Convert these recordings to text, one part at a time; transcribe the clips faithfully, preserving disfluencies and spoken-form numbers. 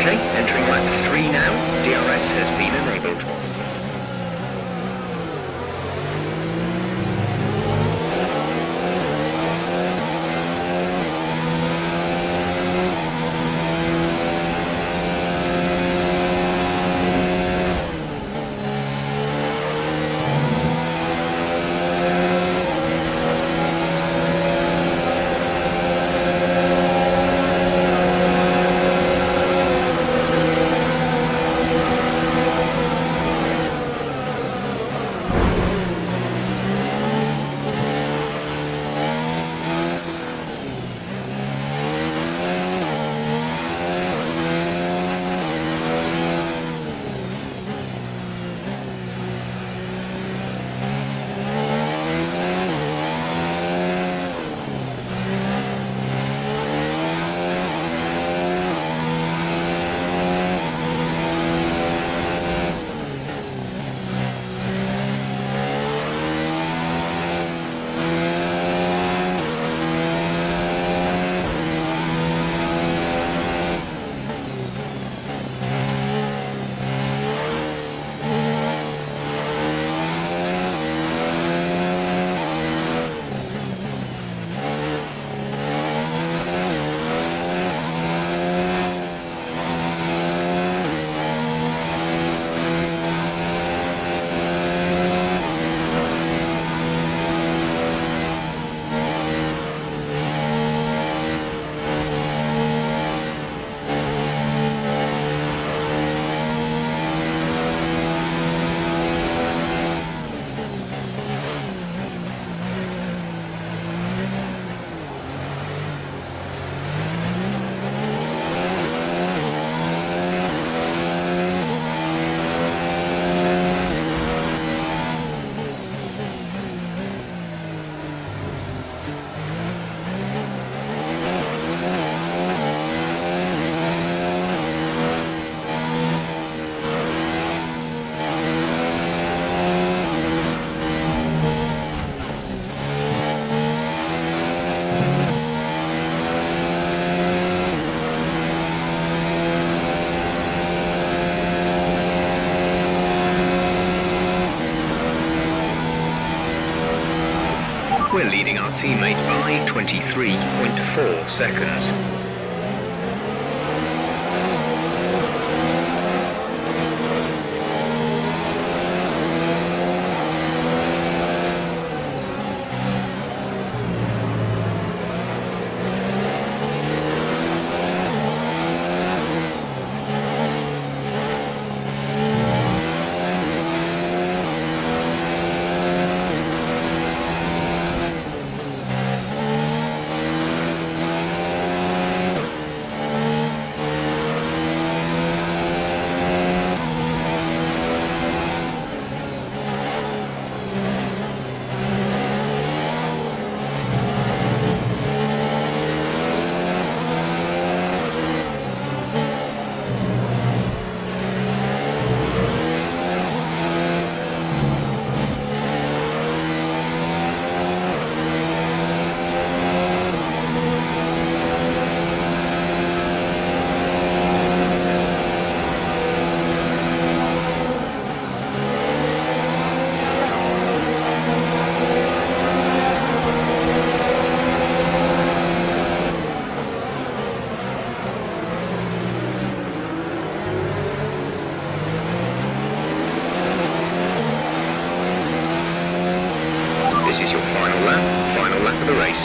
Okay, entering lap three now. D R S has been enabled. We're leading our teammate by twenty-three point four seconds. This is your final lap, final lap of the race.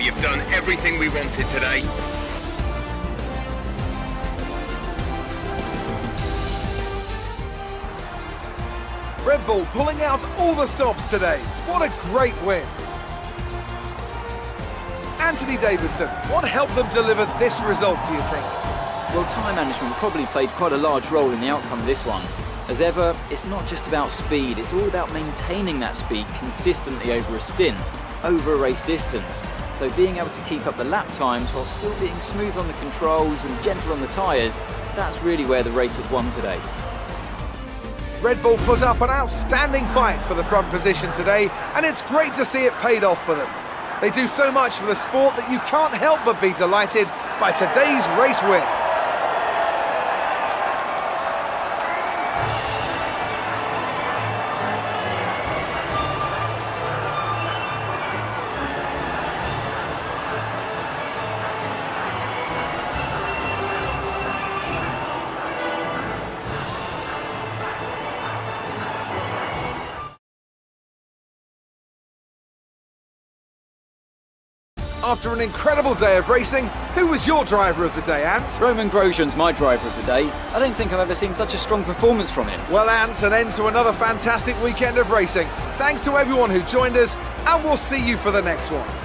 You've done everything we wanted today. Red Bull pulling out all the stops today. What a great win. Anthony Davidson, what helped them deliver this result, do you think? Well, time management probably played quite a large role in the outcome of this one. As ever, it's not just about speed, it's all about maintaining that speed consistently over a stint, over a race distance. So being able to keep up the lap times while still being smooth on the controls and gentle on the tyres, that's really where the race was won today. Red Bull put up an outstanding fight for the front position today, and it's great to see it paid off for them. They do so much for the sport that you can't help but be delighted by today's race win. After an incredible day of racing, who was your driver of the day, Ant? Romain Grosjean's my driver of the day. I don't think I've ever seen such a strong performance from him. Well, Ant, an end to another fantastic weekend of racing. Thanks to everyone who joined us, and we'll see you for the next one.